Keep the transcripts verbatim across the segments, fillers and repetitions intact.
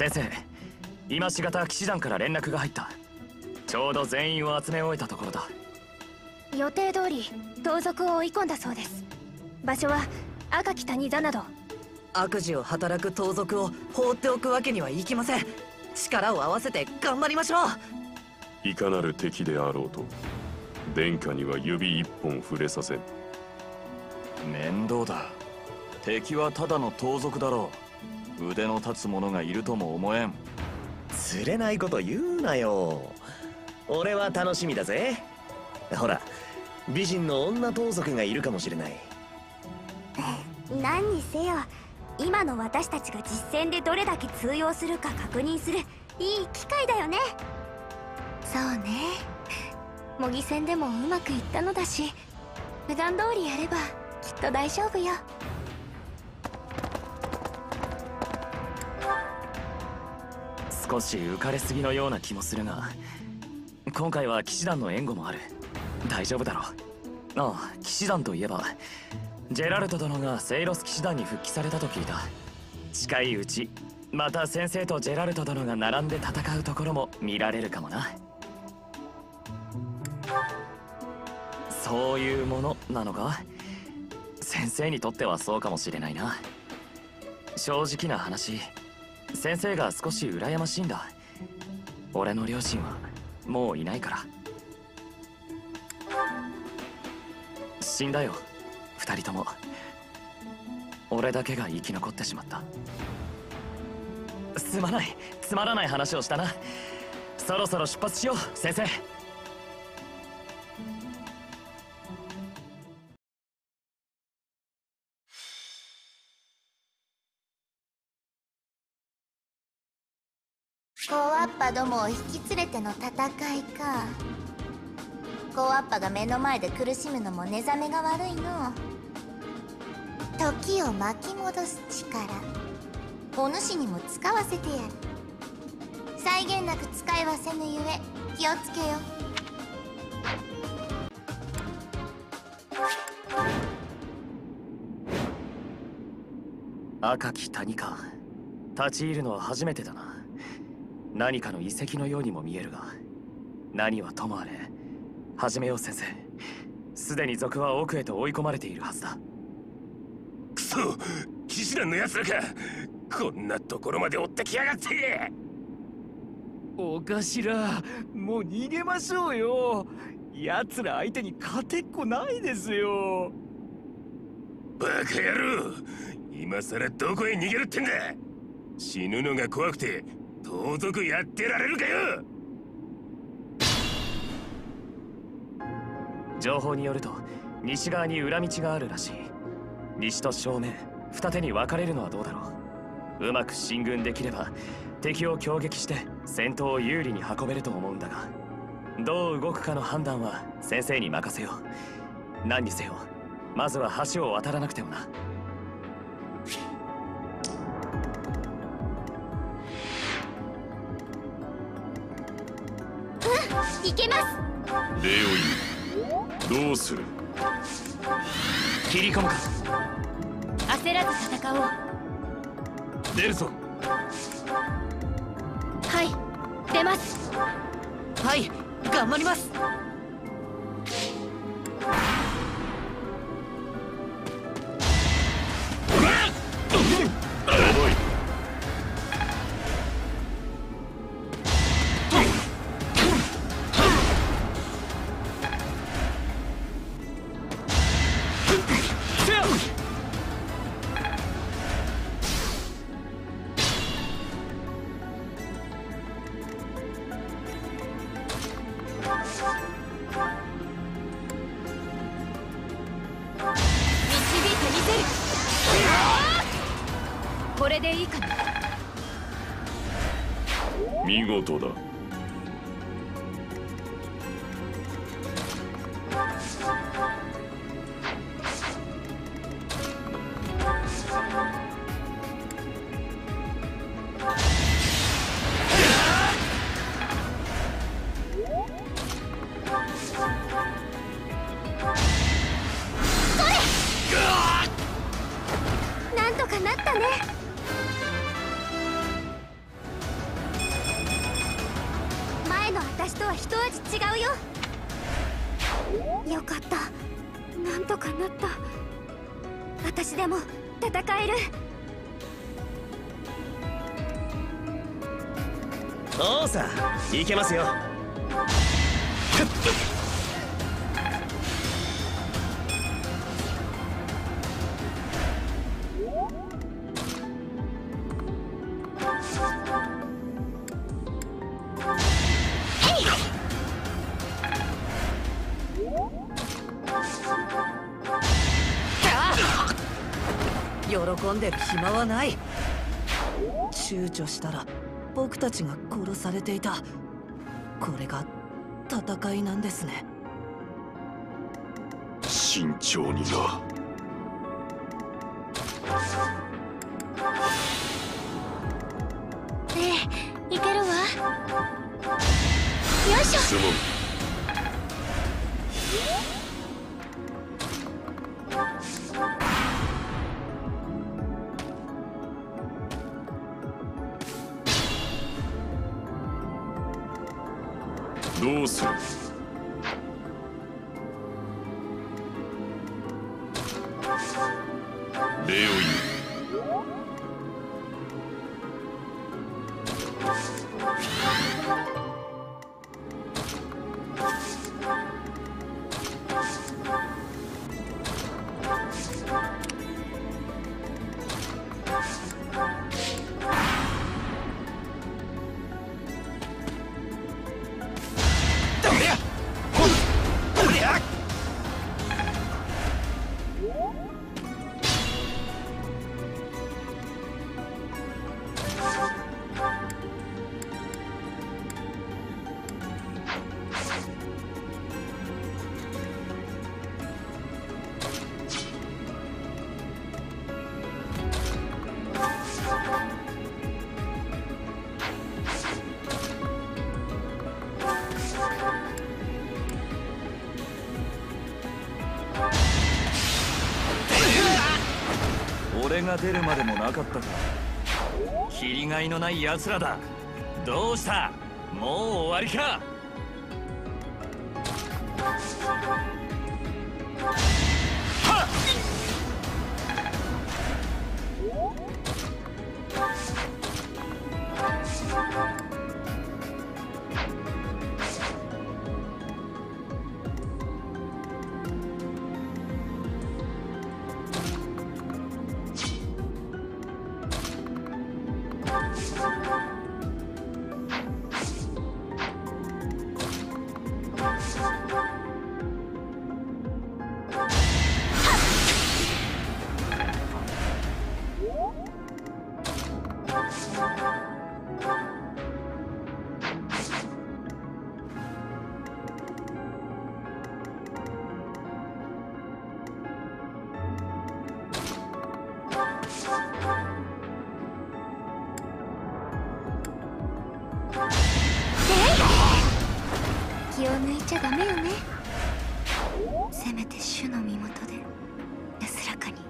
先生、今しがた騎士団から連絡が入った。ちょうど全員を集め終えたところだ。 予定通り盗賊を追い込んだそうです。場所は赤き谷座など。 悪事を働く盗賊を放っておくわけにはいきません。力を合わせて頑張りましょう。いかなる敵であろうと殿下には指一本触れさせん。 面倒だ。敵はただの盗賊だろう。腕の立つ者がいるとも思えん。 釣れないこと言うなよ。俺は楽しみだぜ。ほら、美人の女盗賊がいるかもしれない。 何にせよ、今の私たちが実戦でどれだけ通用するか確認するいい機会だよね。そうね、模擬戦でもうまくいったのだし、普段通りやればきっと大丈夫よ。 少し浮かれすぎのような気もするが、今回は騎士団の援護もある。大丈夫だろう。ああ、騎士団といえばジェラルト殿がセイロス騎士団に復帰されたと聞いた。近いうちまた先生とジェラルト殿が並んで戦うところも見られるかもな。そういうものなのか。先生にとってはそうかもしれないな。正直な話、先生が少し羨ましいんだ。俺の両親はもういないから。死んだよ、二人とも。俺だけが生き残ってしまった。すまない、つまらない話をしたな。そろそろ出発しよう、先生。 コアッパどもを引き連れての戦いか。コアッパが目の前で苦しむのも寝覚めが悪いの。時を巻き戻す力、お主にも使わせてやる。際限なく使いはせぬゆえ気をつけよ。 赤き谷か。立ち入るのは初めてだな。何かの遺跡のようにも見えるが、何はともあれ始めよう先生。すでに賊は奥へと追い込まれているはずだ。 くそ、騎士団の奴らか。こんなところまで追ってきやがって。 お頭、もう逃げましょうよ。奴ら相手に勝てっこないですよ。 バカ野郎、今さらどこへ逃げるってんだ。死ぬのが怖くて盗賊やってられるかよ。 情報によると西側に裏道があるらしい。西と正面二手に分かれるのはどうだろう。うまく進軍できれば敵を攻撃して戦闘を有利に運べると思うんだが、どう動くかの判断は先生に任せよう。何にせよまずは橋を渡らなくてもな。 うん、いけます。 礼を言う。どうする。 切り込むか。 焦らず戦おう。 出るぞ。 はい、出ます。 はい、頑張ります。 これでいいかな。 見事だ。 なんとかなったね。 私とは一味違うよ。よかった、なんとかなった。私でも戦える。 おうさ、いけますよ。 喜んでる暇はない。躊躇したら僕たちが殺されていた。これが戦いなんですね。 慎重にな。 ええ、いけるわ。よいしょ。 質問。どうする？礼を言う。 俺が出るまでもなかったか。切りがいのない奴らだ。どうした？もう終わりか？はっ！ 気を抜いちゃダメよね。せめて主の身元で安らかに。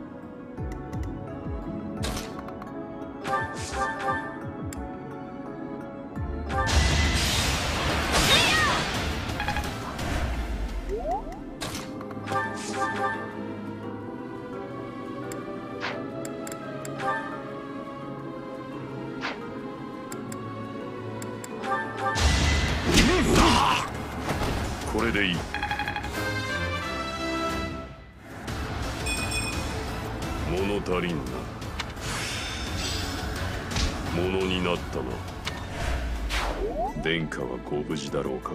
これでいい。物足りんな。物になったな。殿下はご無事だろうか。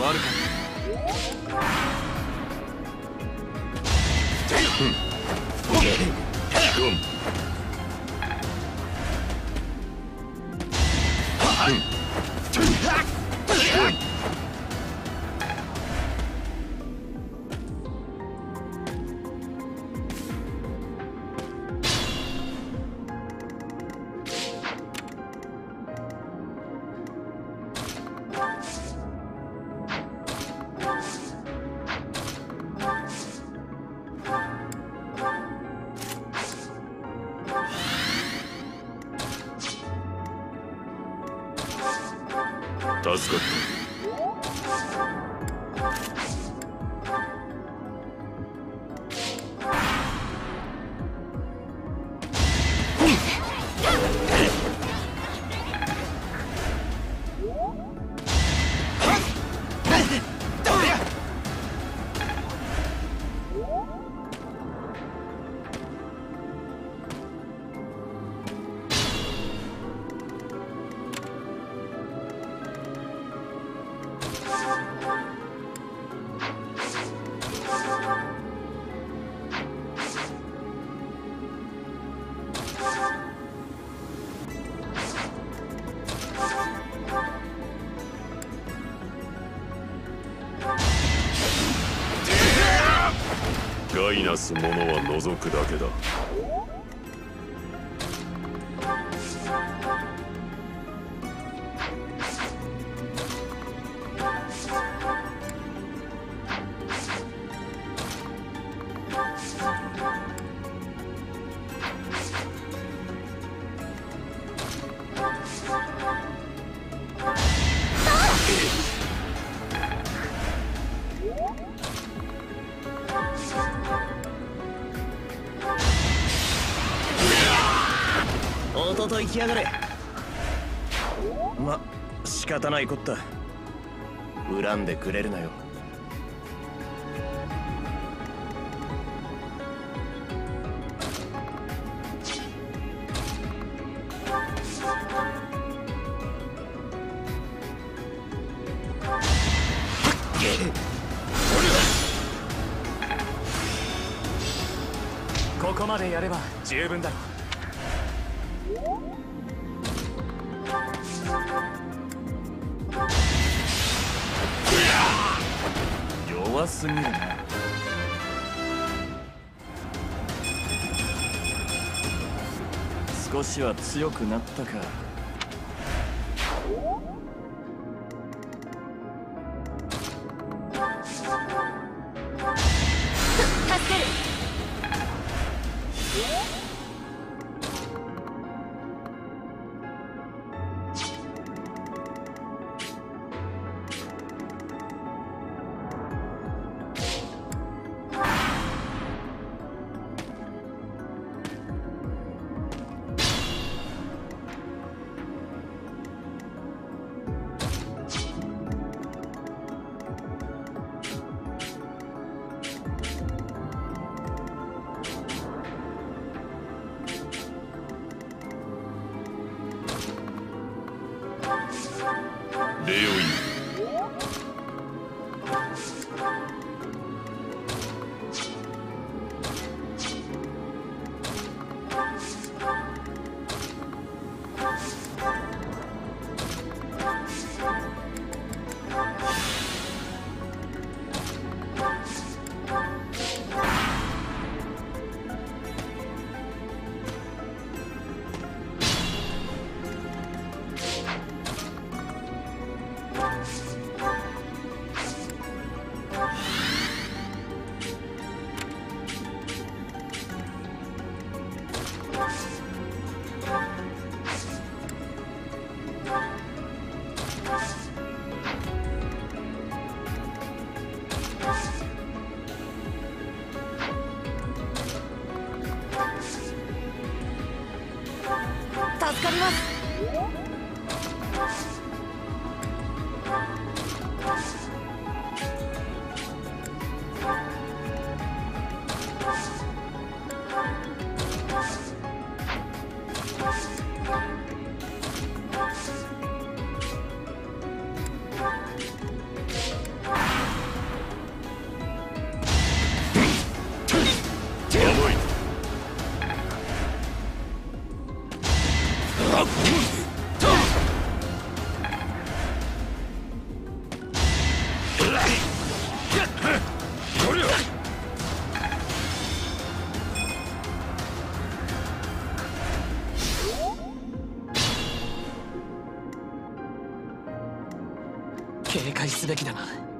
悪か助かった。害なす者は除くだけだ。 おととい来やがれ。ま、仕方ないこった。恨んでくれるなよ。 ここまでやれば十分だろう。 弱すぎるな。少しは強くなったか。 助ける。 べきだな。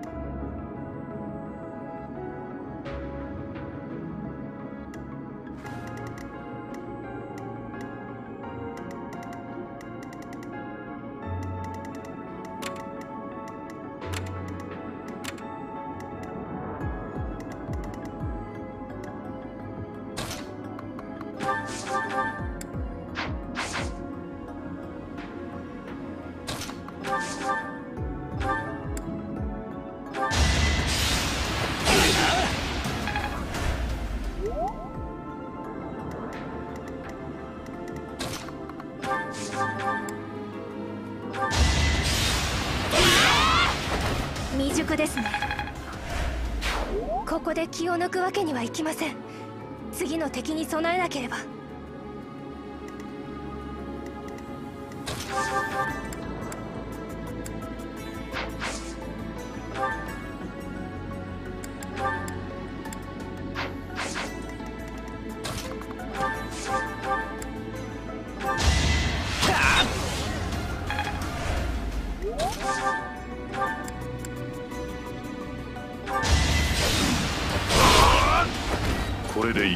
未熟ですね。ここで気を抜くわけにはいきません。次の敵に備えなければ。 これでいい。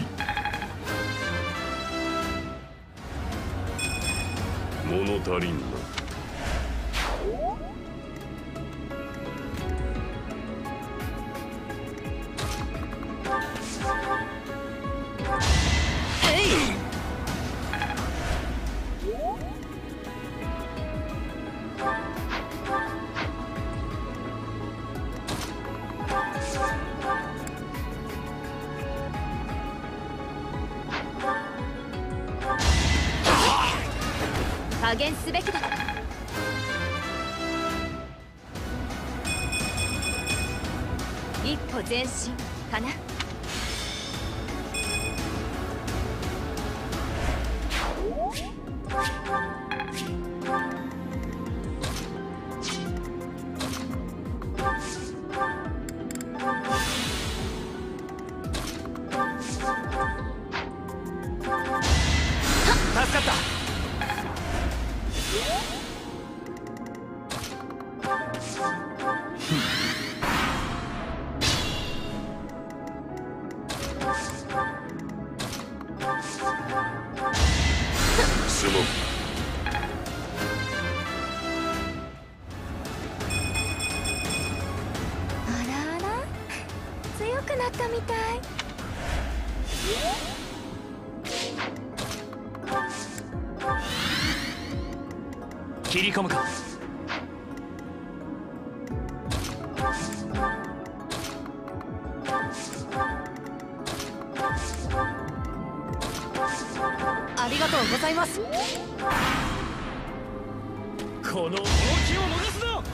物足りんな。 加減すべきだ。一歩前進かな。 助かった。 すまん。 あらあら、強くなったみたい。 切り込むか。 ありがとうございます。 この動きを戻すぞ。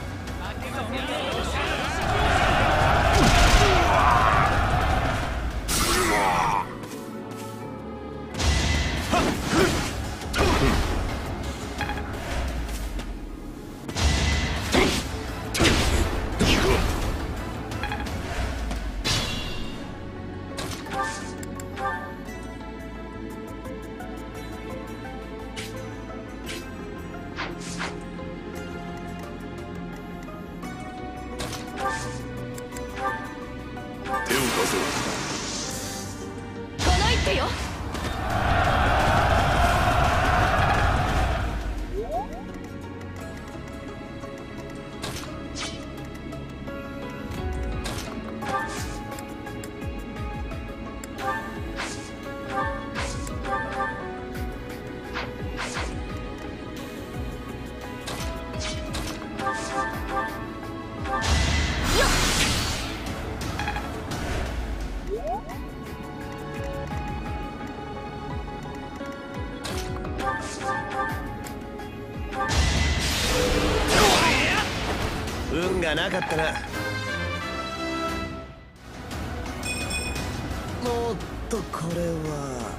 手を貸そう。 この一手よ。 運がなかったな。おっとこれは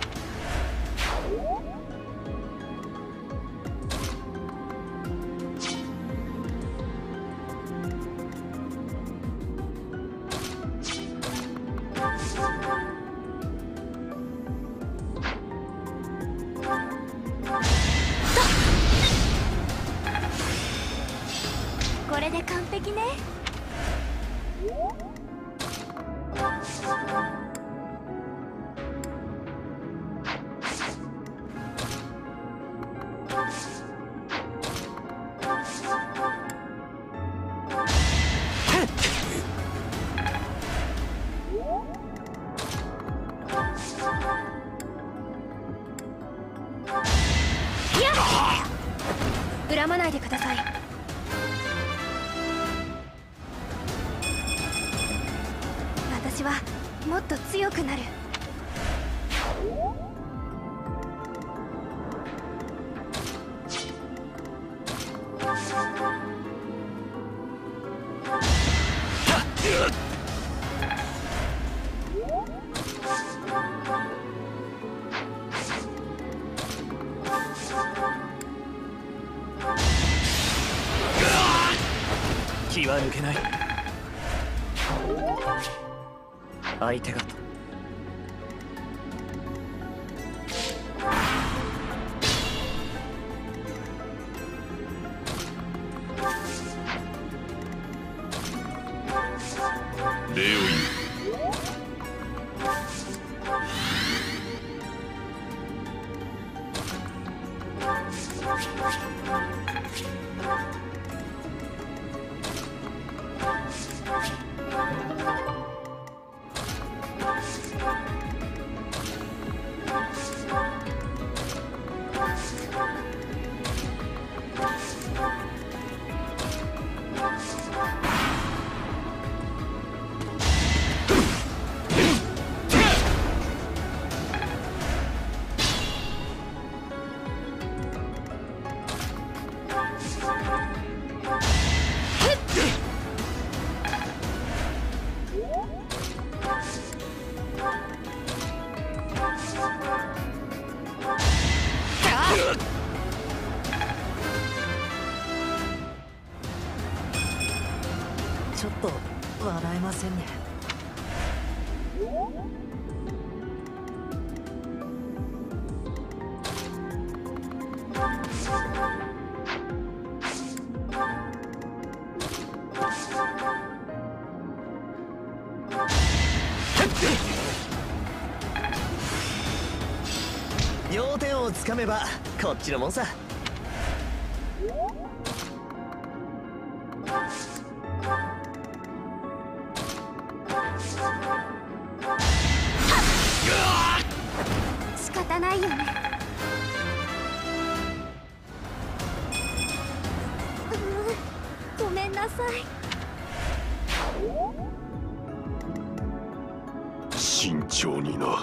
これで完璧ね。 私はもっと強くなる。 気は抜けない。相手がと礼を言う。 ちょっと笑えませんね。 要点をつかめばこっちのもんさ。 仕方ないよね。うーん、ごめんなさい。 慎重にな。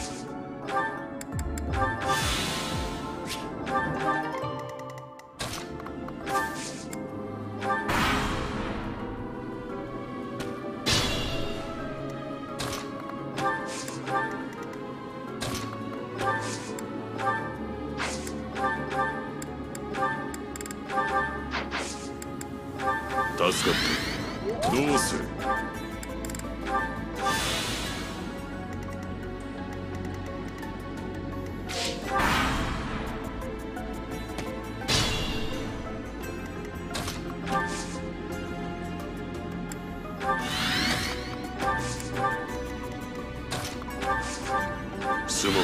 助かった。どうする？すまん。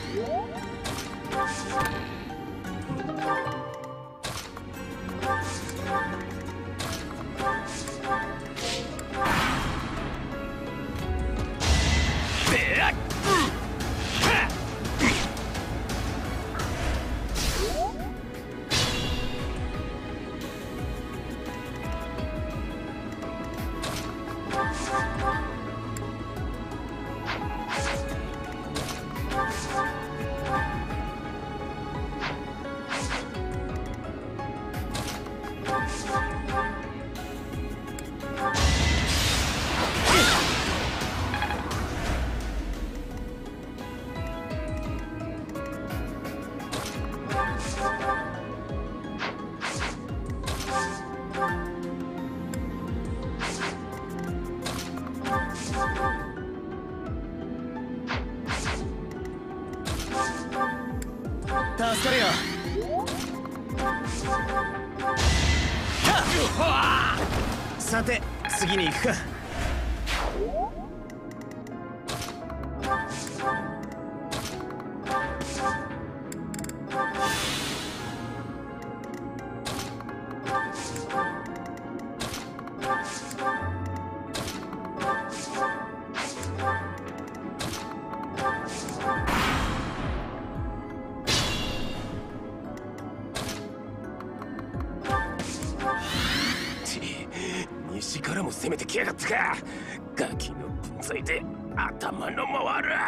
助かるよ。さて次に行くか。 西からもも攻めてきやがったか。ガキの分際で頭の回る。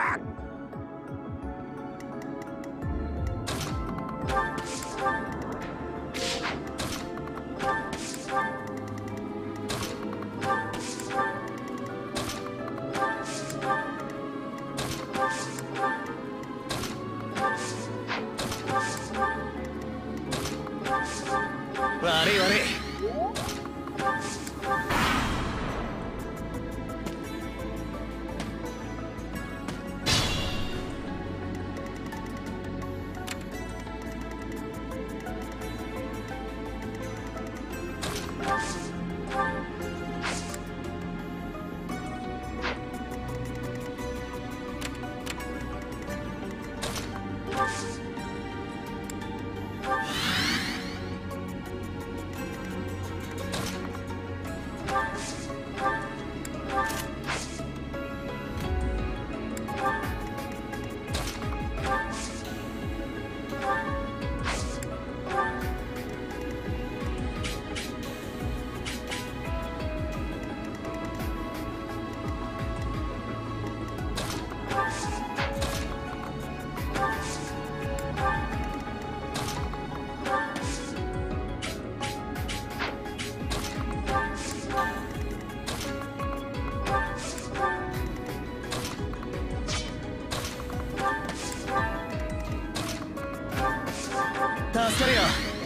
悪い悪い。助かるよ。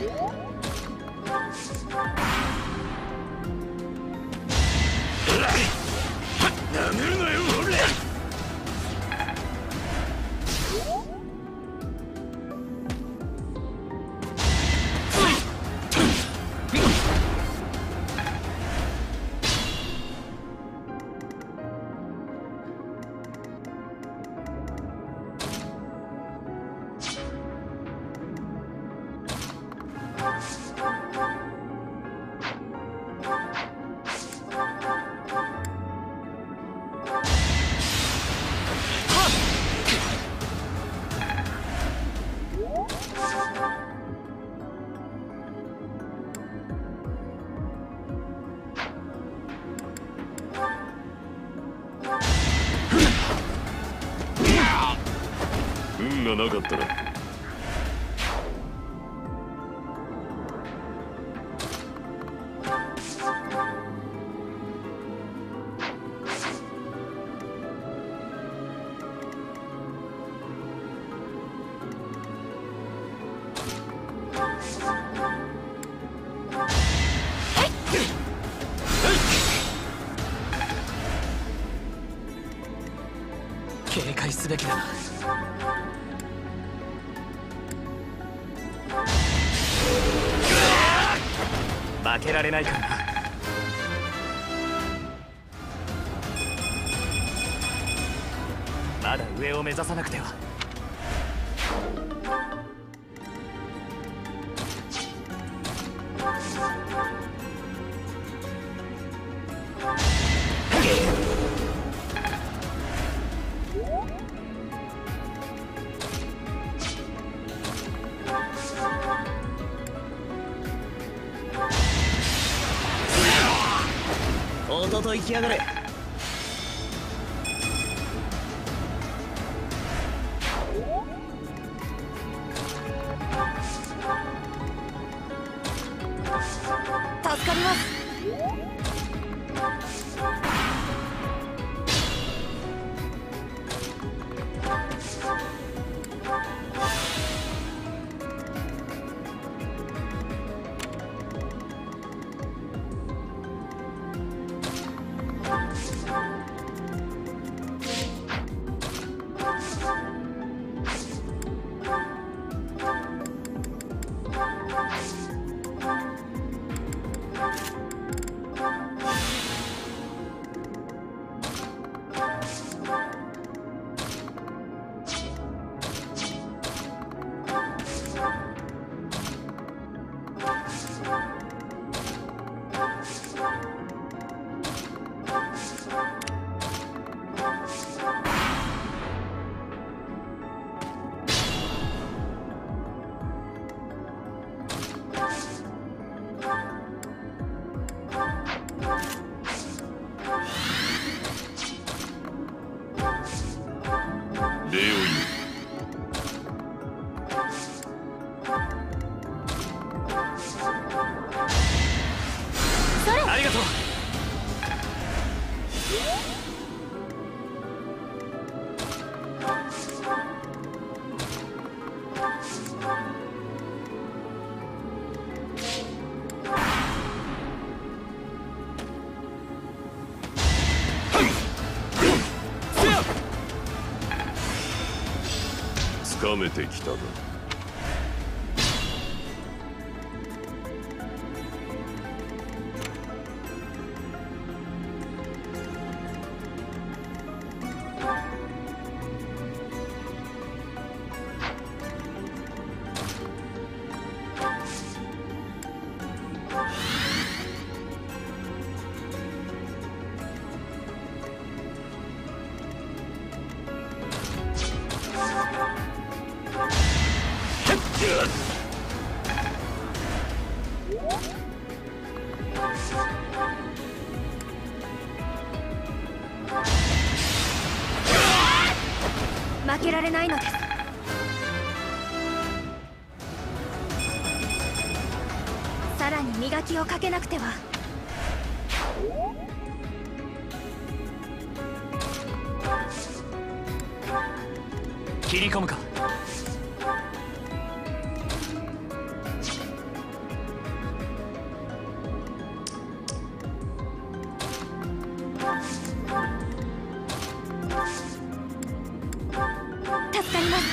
なめるなよ俺。 運がなかったら警戒すべきだな。負けられないからな。まだ上を目指さなくては。 弟行きやがれ。 助かります。 you つかめてきたか。 負けられないのです。さらに磨きをかけなくては。 切り込むか。 助かります。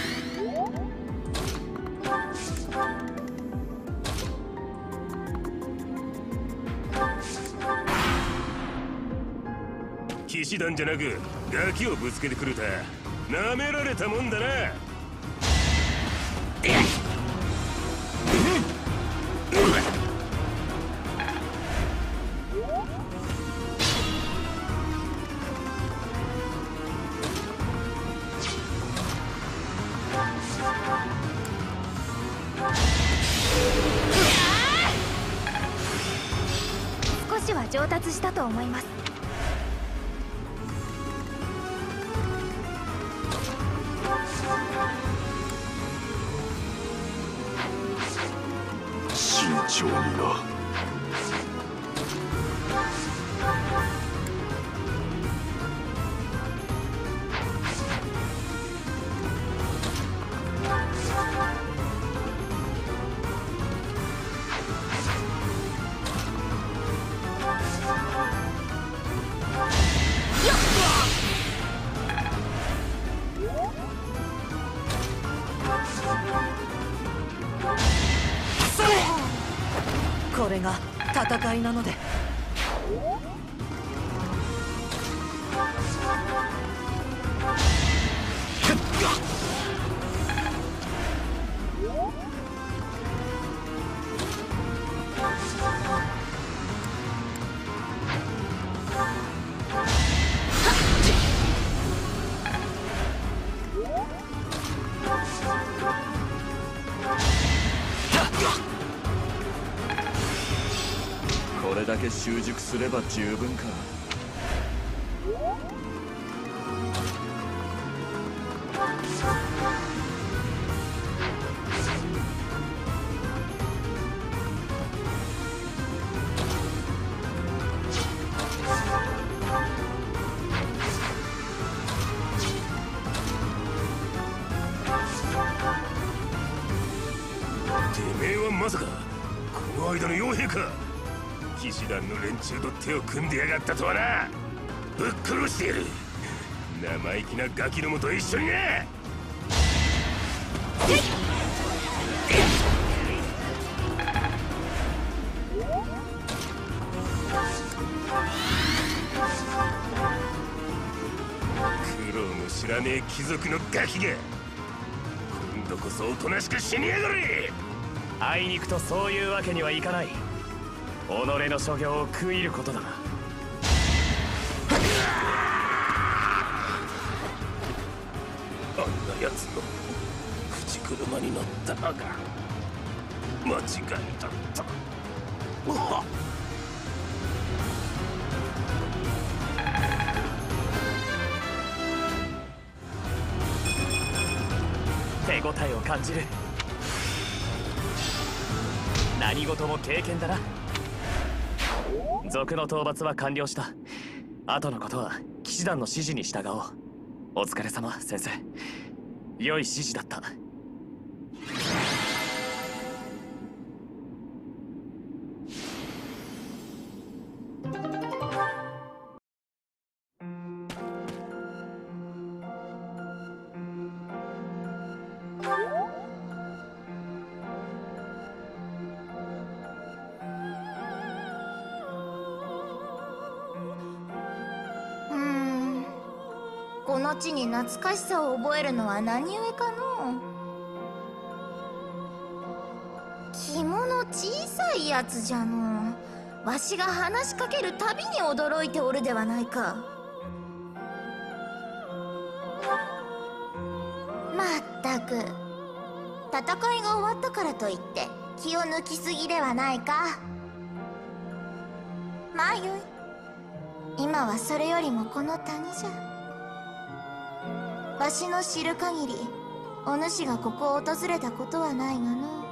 騎士団じゃなくガキをぶつけてくるた。なめられたもんだな。 少しは上達したと思います。 慎重にな。 これが戦いなので。 これだけ習熟すれば十分か。 てめえはまさかこの間の傭兵か。騎士団の連中と手を組んでやがったとはな。ぶっ殺してやる。生意気なガキどもと一緒にな。苦労も知らねえ貴族のガキが今度こそおとなしく死にやがれ。 あいにくとそういうわけにはいかない。己の所業を食い入ることだな。 あんな奴の口車に乗ったのが間違いだった。うわっ。 手応えを感じる。何事も経験だな。賊の討伐は完了した。後のことは騎士団の指示に従おう。お疲れ様、先生。良い指示だった。 この地に懐かしさを覚えるのは何故かの。肝の小さいやつじゃの。わしが話しかけるたびに驚いておるではないか。まったく、戦いが終わったからといって気を抜きすぎではないか。まあよい、今はそれよりもこの谷じゃ。わしの知る限りお主がここを訪れたことはないがの。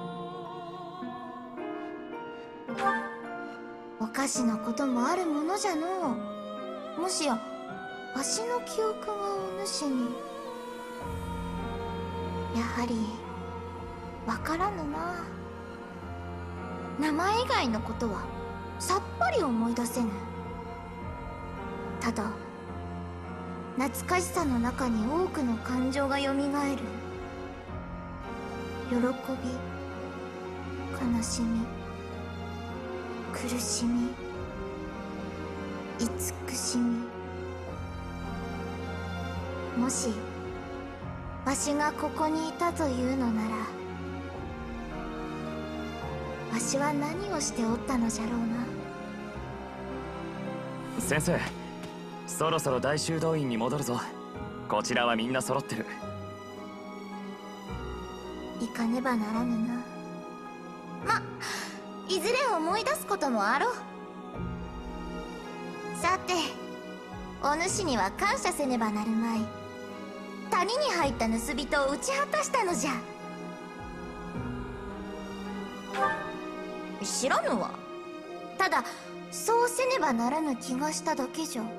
おかしなこともあるものじゃの。もしやわしの記憶がお主に。やはりわからぬな。名前以外のことはさっぱり思い出せぬ。ただ懐かしさの中に多くの感情がよみがえる。喜び、悲しみ、苦しみ、慈しみ。もしわしがここにいたというのなら、わしは何をしておったのじゃろうな。 先生、そろそろ大修道院に戻るぞ。こちらはみんな揃ってる。 行かねばならぬな。ま、いずれ思い出すこともあろう。さて、お主には感謝せねばなるまい。谷に入った盗人を討ち果たしたのじゃ。知らぬわ。ただそうせねばならぬ気がしただけじゃ。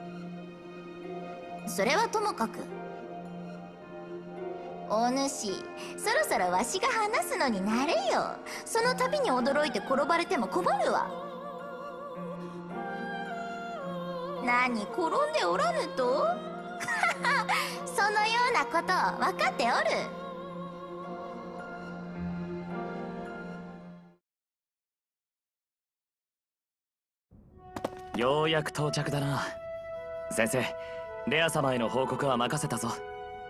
それはともかく、お主そろそろわしが話すのになれよ。その度に驚いて転ばれても困るわ。何、転んでおらぬとそのようなこと分かっておる。 ようやく到着だな。先生、レア様への報告は任せたぞ。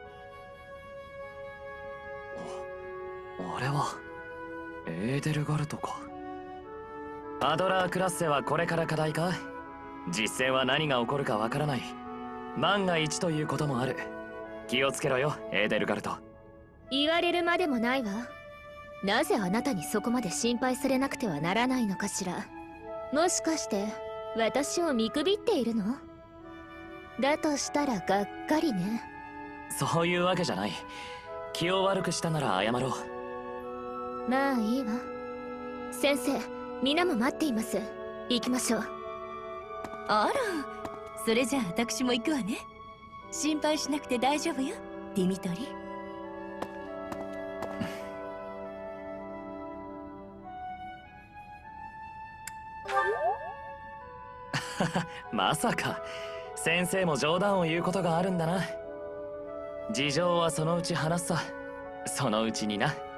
あれはエーデルガルトか。アドラークラッセはこれから課題か。実戦は何が起こるかわからない。万が一ということもある。気をつけろよ、エーデルガルト。 言われるまでもないわ。なぜあなたにそこまで心配されなくてはならないのかしら。もしかして私を見くびっているの？だとしたらがっかりね。 そういうわけじゃない。気を悪くしたなら謝ろう。まあいいわ。先生、皆も待っています。行きましょう。 あら、それじゃあ私も行くわね。心配しなくて大丈夫よ、ディミトリ。 まさか先生も冗談を言うことがあるんだな。事情はそのうち話すさ。そのうちにな。